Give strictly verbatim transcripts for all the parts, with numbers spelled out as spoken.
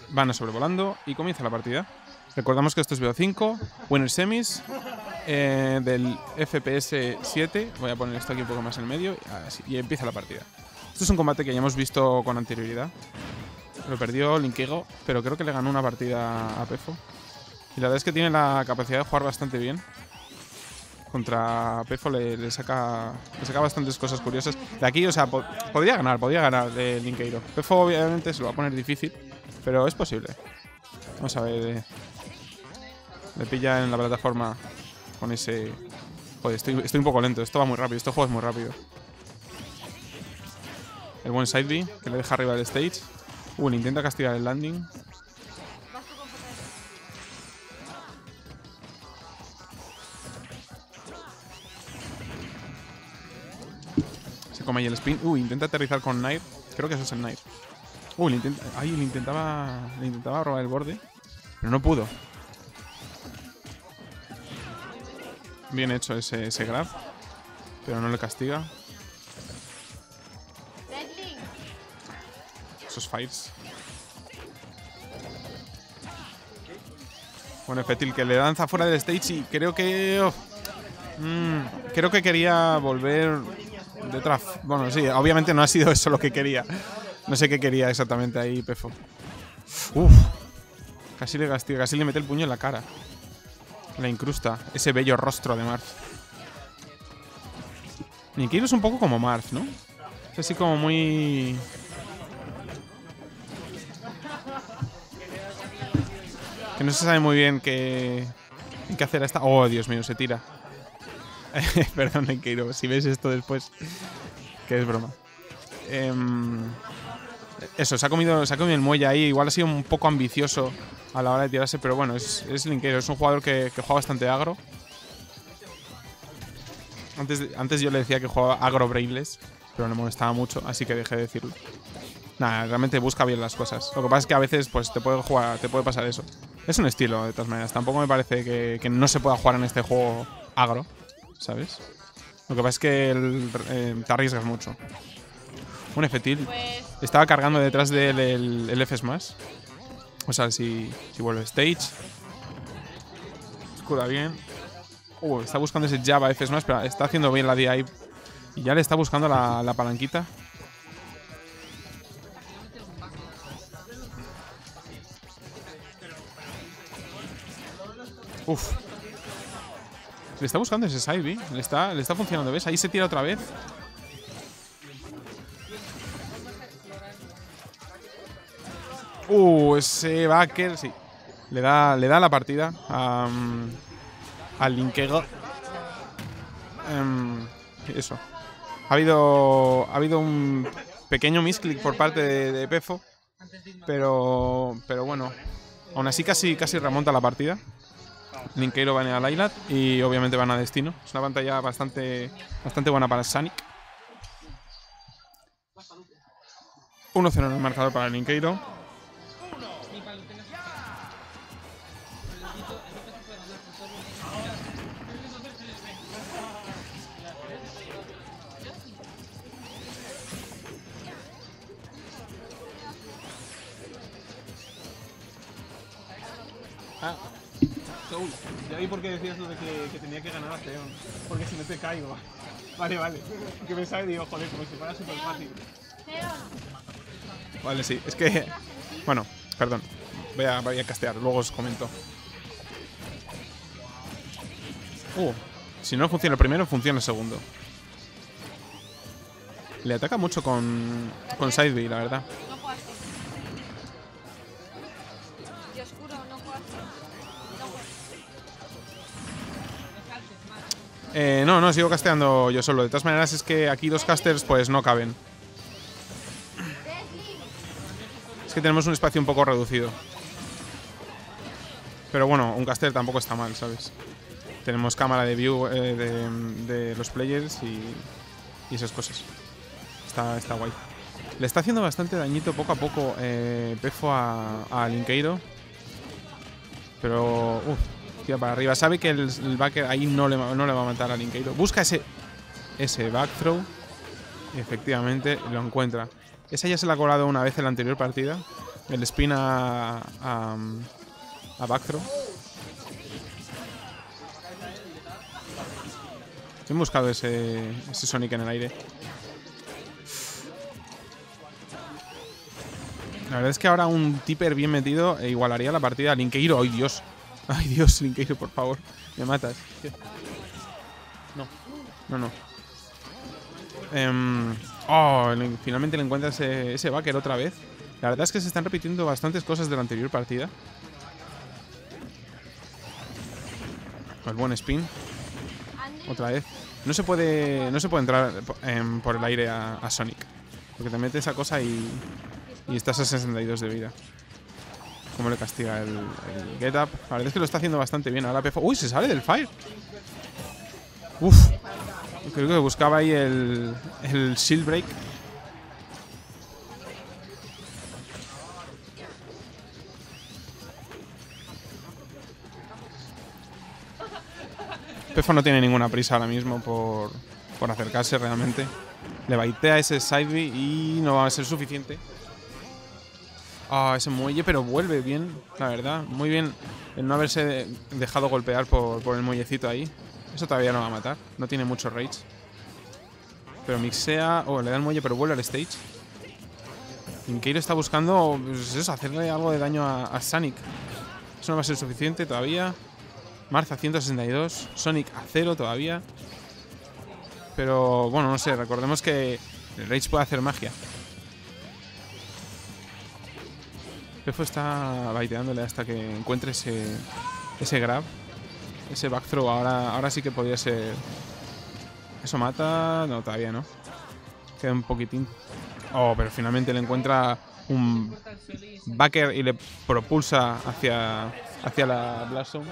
van a sobrevolando y comienza la partida. Recordamos que esto es B O cinco, Winner Semis, eh, del F P S siete. Voy a poner esto aquí un poco más en el medio así, y empieza la partida. Esto es un combate que ya hemos visto con anterioridad. Lo perdió Linkeigo, pero creo que le ganó una partida a Pefo. Y la verdad es que tiene la capacidad de jugar bastante bien. Contra Pefo le, le, saca, le saca bastantes cosas curiosas. De aquí, o sea, po podría ganar, podría ganar de Linkeigo. Pefo obviamente se lo va a poner difícil, pero es posible. Vamos a ver. Eh, le pilla en la plataforma con ese... Joder, estoy, estoy un poco lento. Esto va muy rápido, este juego es muy rápido. El buen side B, que le deja arriba del stage. Uh, le intenta castigar el landing. Se come ahí el spin. Uh, intenta aterrizar con Knight. Creo que eso es el Knight. Uh, le intenta... Ay, le intentaba... Le intentaba robar el borde. Pero no pudo. Bien hecho ese, ese grab. Pero no le castiga. Esos fires. Bueno, Fetil que le lanza fuera del stage y creo que... Oh, mmm, creo que quería volver detrás. Bueno, sí, obviamente no ha sido eso lo que quería. No sé qué quería exactamente ahí, Pefo. Uf. Casi le castiga, casi le mete el puño en la cara. La incrusta. Ese bello rostro de Marth. Linkeigo es un poco como Marth, ¿no? Es así como muy... Que no se sabe muy bien qué, qué hacer a esta... Oh, Dios mío, se tira. Perdón, Linkeigo, si ves esto después, que es broma. Eh, eso, se ha, comido, se ha comido el muelle ahí. Igual ha sido un poco ambicioso a la hora de tirarse, pero bueno, es, es Linkeigo. Es un jugador que, que juega bastante agro. Antes, antes yo le decía que jugaba agro brainless, pero me molestaba mucho, así que dejé de decirlo. Nada, realmente busca bien las cosas. Lo que pasa es que a veces pues te puede jugar, te puede pasar eso. Es un estilo, de todas maneras. Tampoco me parece que, que no se pueda jugar en este juego agro, ¿sabes? Lo que pasa es que el, eh, te arriesgas mucho. Un Fetil. Pues... Estaba cargando detrás de él el, el F Smash. O sea, si, si vuelve stage. Escuda bien. Uh, está buscando ese Java F Smash, pero está haciendo bien la D I. Y ya le está buscando la, la palanquita. Uf. Le está buscando ese side B. Le está, le está funcionando, ¿ves? Ahí se tira otra vez. Uh, ese backer, sí. Le da, le da la partida a, um, al Linkeigo. Um, eso. Ha habido, ha habido un pequeño misclick por parte de, de Pefo. Pero, pero bueno. Aún así casi, casi remonta la partida. Linkeigo va a Lylat y obviamente van a Destino. Es una pantalla bastante, bastante buena para Sonic. uno cero en el marcador para Linkeigo. Ah, Soul, ya vi por qué decías lo de que, que tenía que ganar a Zeon. Porque si no te caigo. Vale, vale. Que pensaba y digo, joder, como si fuera súper fácil. Vale, sí, es que... Bueno, perdón. Voy a, voy a castear, luego os comento. Uh, si no funciona el primero, funciona el segundo. Le ataca mucho con, con side B, la verdad. Eh, no, no, sigo casteando yo solo. De todas maneras es que aquí dos casters pues no caben. Es que tenemos un espacio un poco reducido. Pero bueno, un caster tampoco está mal, ¿sabes? Tenemos cámara de view eh, de, de los players y, y esas cosas. Está, está guay. Le está haciendo bastante dañito poco a poco eh, Pefo a, a Linkeigo. Pero... Uf. Para arriba. Sabe que el, el backer ahí no le, no le va a matar a Linkeigo. Busca ese, ese back throw. Y efectivamente lo encuentra. Esa ya se la ha colado una vez en la anterior partida. el spin a, a, a backthrow. He buscado ese, ese Sonic en el aire. La verdad es que ahora un tipper bien metido e igualaría la partida a Linkeiro. ¡Ay, Dios! ¡Ay, Dios, Linkeiro, por favor! Me matas. ¿Qué? No. No, no. Um, oh, finalmente le encuentra ese, ese backer otra vez. La verdad es que se están repitiendo bastantes cosas de la anterior partida. El buen spin. Otra vez. No se puede, no se puede entrar um, por el aire a, a Sonic. Porque te mete esa cosa y... Y estás a sesenta y dos de vida. Cómo le castiga el, el get up. La verdad es que lo está haciendo bastante bien. Ahora Pefo... ¡Uy! Se sale del fire. Uf. Creo que buscaba ahí el, el shield break. Pefo no tiene ninguna prisa ahora mismo por, por acercarse realmente. Le baitea ese side B y no va a ser suficiente. Ah, oh, ese muelle, pero vuelve bien, la verdad. Muy bien el no haberse dejado golpear por, por el muellecito ahí. Eso todavía no va a matar. No tiene mucho rage. Pero mixea... Oh, le da el muelle, pero vuelve al stage. Linkeiro está buscando, pues eso, hacerle algo de daño a, a Sonic. Eso no va a ser suficiente todavía. Marth a ciento sesenta y dos. Sonic a cero todavía. Pero, bueno, no sé. Recordemos que el rage puede hacer magia. Pefo está baiteándole hasta que encuentre ese, ese grab. Ese back throw. Ahora, ahora sí que podría ser... ¿Eso mata? No, todavía no. Queda un poquitín. Oh, pero finalmente le encuentra un backer y le propulsa hacia, hacia la Blast Zone.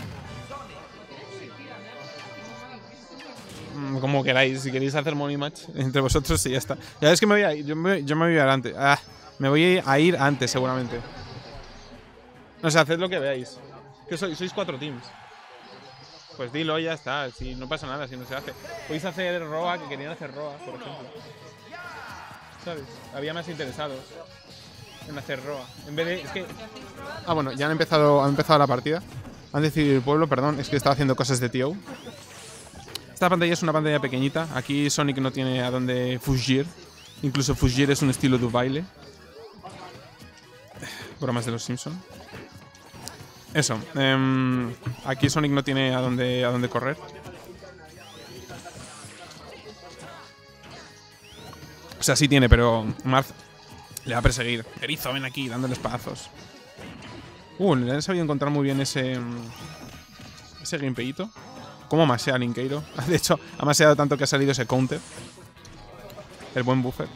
Como queráis. Si queréis hacer money match entre vosotros, y ya está. Ya es que me voy a ir. Yo me, yo me voy a ir adelante. Ah. Me voy a ir antes, seguramente. No sé, haced lo que veáis. Que sois, sois cuatro teams. Pues dilo, ya está. Si no pasa nada, si no se hace. Podéis hacer Roa, que querían hacer Roa, por ejemplo. ¿Sabes? Había más interesados en hacer Roa. En vez de... Es que... Ah, bueno, ya han empezado, han empezado la partida. Han decidido el pueblo, perdón. Es que estaba haciendo cosas de T O. Esta pantalla es una pantalla pequeñita. Aquí Sonic no tiene a dónde fugir. Incluso fugir es un estilo de baile. Bromas de los Simpson. Eso. Eh, aquí Sonic no tiene a dónde, a dónde correr. O sea, sí tiene, pero Marth le va a perseguir. Erizo, ven aquí, dándole espadazos. Uh, le han sabido encontrar muy bien ese... Ese gameplayito. Cómo masea Linkeiro. De hecho, ha maseado tanto que ha salido ese counter. El buen buffer.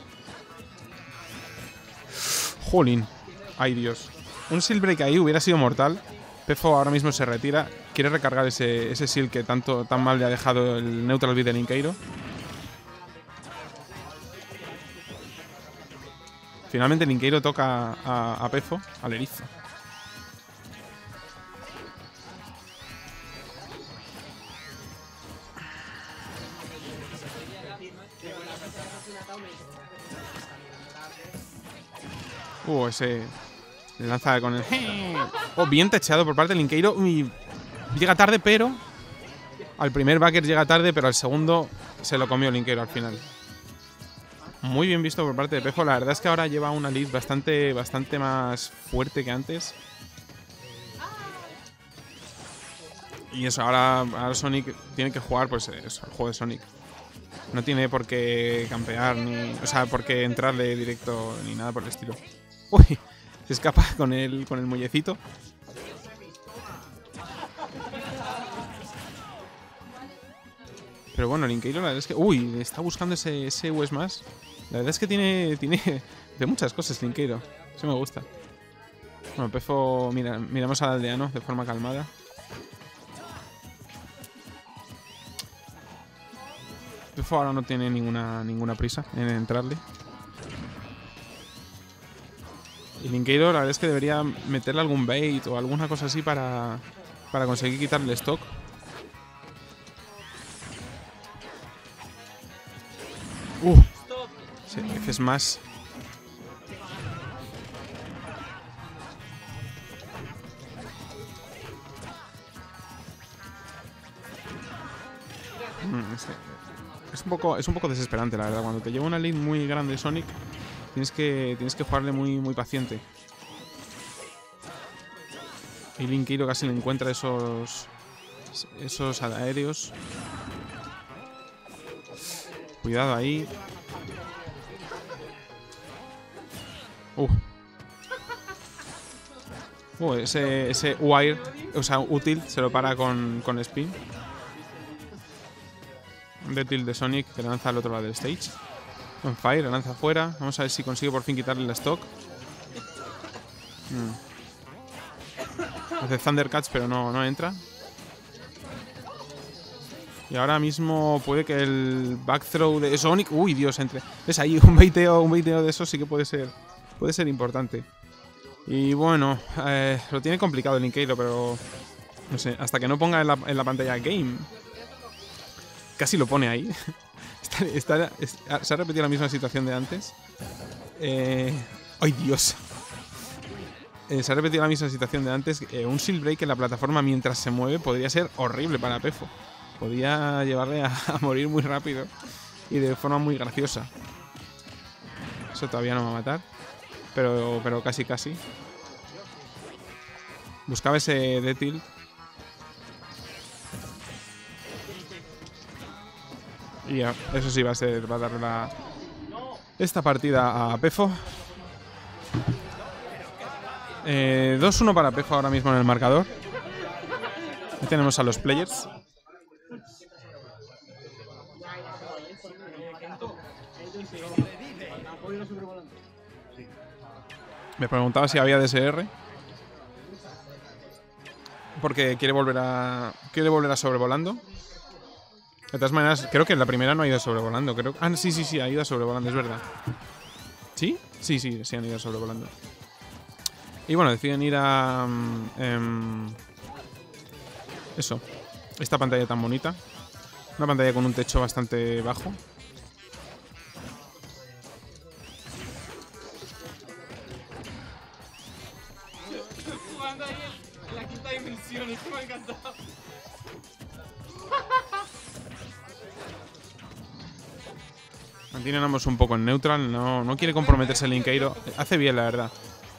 Jolín. Ay, Dios. Un shield break ahí hubiera sido mortal. Pefo ahora mismo se retira. Quiere recargar ese, ese shield que tanto, tan mal le ha dejado el neutral beat de Linkeiro. Finalmente Linkeiro toca a, a Pefo, al erizo. Uh, ese... Le lanza con el... Oh, bien techeado por parte de Linkeiro. Y llega tarde, pero... Al primer backer llega tarde, pero al segundo se lo comió Linkeiro al final. Muy bien visto por parte de Pefo. La verdad es que ahora lleva una lead bastante, bastante más fuerte que antes. Y eso, ahora, ahora Sonic tiene que jugar, pues eso, el juego de Sonic. No tiene por qué campear, ni... O sea, por qué entrarle directo, ni nada por el estilo. Uy, se escapa con el, con el muellecito. Pero bueno, Linkeiro la verdad es que... Uy, está buscando ese, ese U S más. La verdad es que tiene, tiene de muchas cosas Linkeiro. Eso me gusta. Bueno, Pefo... Mira, miramos al aldeano de forma calmada. Pefo ahora no tiene ninguna, ninguna prisa en entrarle. Y Linkeiro la verdad es que debería meterle algún bait o alguna cosa así para, para conseguir quitarle stock. Uh, sí, F smash. Mm, es, es, un poco, es un poco desesperante, la verdad. Cuando te lleva una lead muy grande Sonic, tienes que, tienes que jugarle muy, muy paciente. Y Linkiro casi le encuentra esos, esos aéreos. Cuidado ahí. Uh. Uh, ese, ese wire, o sea, útil, se lo para con, con spin. Un detil de Sonic que lanza al otro lado del stage. On fire, lanza afuera. Vamos a ver si consigue por fin quitarle la stock. Mm. Hace Thundercats, pero no, no entra. Y ahora mismo puede que el back throw de Sonic... Uy, Dios, entre. Es ahí, un baiteo, un baiteo de eso sí que puede ser, puede ser importante. Y bueno, eh, lo tiene complicado el Linkiro, pero... No sé, hasta que no ponga en la, en la pantalla Game... Casi lo pone ahí. está, está, está, se ha repetido la misma situación de antes. Eh, ¡Ay, Dios! Eh, se ha repetido la misma situación de antes. Eh, un shield break en la plataforma mientras se mueve podría ser horrible para Pefo. Podría llevarle a, a morir muy rápido y de forma muy graciosa. Eso todavía no va a matar. Pero, pero casi, casi. Buscaba ese D-Tilt. Y ya, eso sí va a ser, va a darle la, esta partida a Pefo. Eh, dos uno para Pefo ahora mismo en el marcador. Ahí tenemos a los players. Me preguntaba si había D S R. Porque quiere volver a. Quiere volver a sobrevolando. De todas maneras, creo que en la primera no ha ido sobrevolando. Creo. Ah, sí, sí, sí, ha ido sobrevolando, es verdad. ¿Sí? Sí, sí, sí han ido sobrevolando. Y bueno, deciden ir a. Um, eso. Esta pantalla tan bonita. Una pantalla con un techo bastante bajo. Jugando ahí en la quinta dimensión, esto me ha encantado. Mantienen ambos un poco en neutral. No, no quiere comprometerse el Linkiro. Hace bien, la verdad.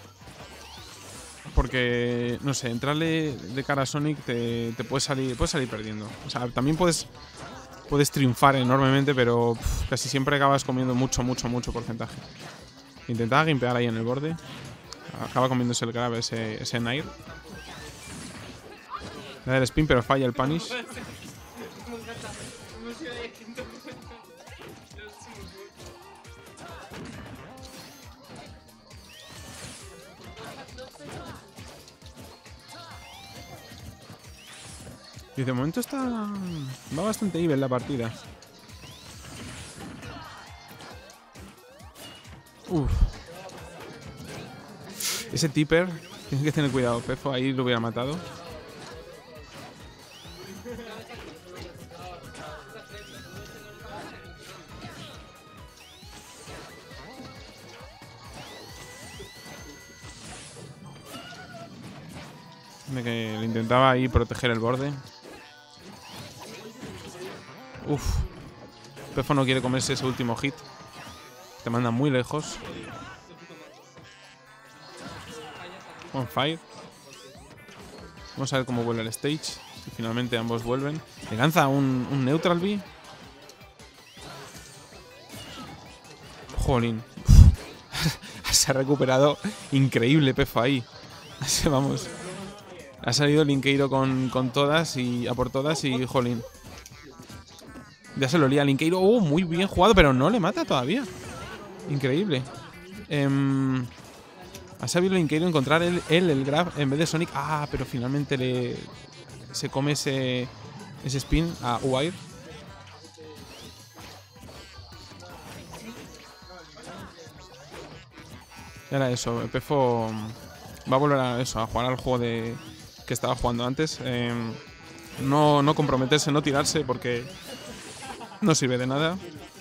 Porque, no sé, entrarle de cara a Sonic te, te puede salir puedes salir perdiendo. O sea, también puedes puedes triunfar enormemente, pero pff, casi siempre acabas comiendo mucho, mucho, mucho porcentaje. Intentaba gimpear ahí en el borde. Acaba comiéndose el grab ese, ese Nair. Le da el spin, pero falla el punish. Me encanta. Hemos ido ahí a quinto. Y de momento está. Va bastante even la partida. Uf. Ese tipper. Tienes que tener cuidado, Pefo. Ahí lo hubiera matado. De que le intentaba ahí proteger el borde. Uf. Pefo no quiere comerse ese último hit. Te manda muy lejos. On fire. Vamos a ver cómo vuelve el stage. Si finalmente ambos vuelven. Le lanza un, un neutral B. Jolín. Se ha recuperado increíble Pefo ahí. Vamos. Ha salido el Linkiro con, con todas y a por todas y jolín. Ya se lo lía Linkiro. Oh, muy bien jugado, pero no le mata todavía. Increíble. Eh, ha sabido Linkiro encontrar él el, el, el grab en vez de Sonic. Ah, pero finalmente le se come ese, ese spin a Wire. Y ahora eso, Pefo va a volver a eso, a jugar al juego de que estaba jugando antes. Eh, no, no comprometerse, no tirarse porque no sirve de nada.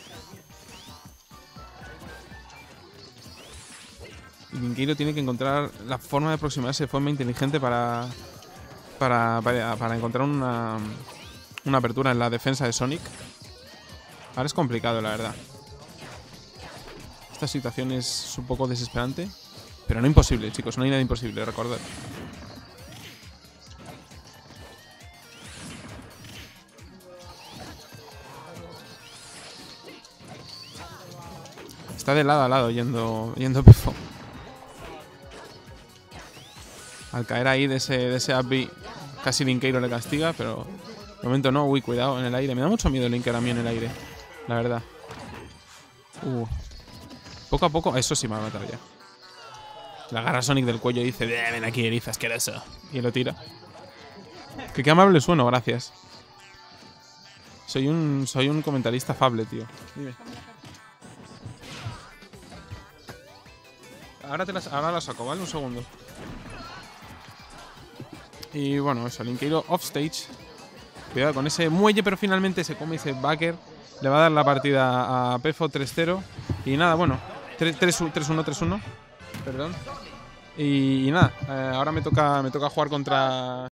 Y Linkiro tiene que encontrar la forma de aproximarse de forma inteligente para, para, para, para encontrar una, una apertura en la defensa de Sonic. Ahora es complicado, la verdad. Esta situación es un poco desesperante. Pero no imposible, chicos. No hay nada imposible, recordad. Está de lado a lado yendo, yendo Pefo. Al caer ahí de ese, de ese up B, casi Linkeiro le castiga, pero de momento no. Uy, cuidado en el aire. Me da mucho miedo Linker a mí en el aire, la verdad. Uh. Poco a poco, eso sí me va a matar ya. Le agarra a Sonic del cuello y dice, ven aquí, erizo asqueroso. Y lo tira. Que qué amable sueno, gracias. Soy un, soy un comentarista afable, tío. Dime. Ahora, te las, ahora la saco, ¿vale? Un segundo. Y bueno, eso, Linkeiro offstage. Cuidado con ese muelle, pero finalmente se come ese backer. Le va a dar la partida a Pefo tres cero. Y nada, bueno, tres uno, tres uno. Perdón. Y, y nada, eh, ahora me toca, me toca jugar contra...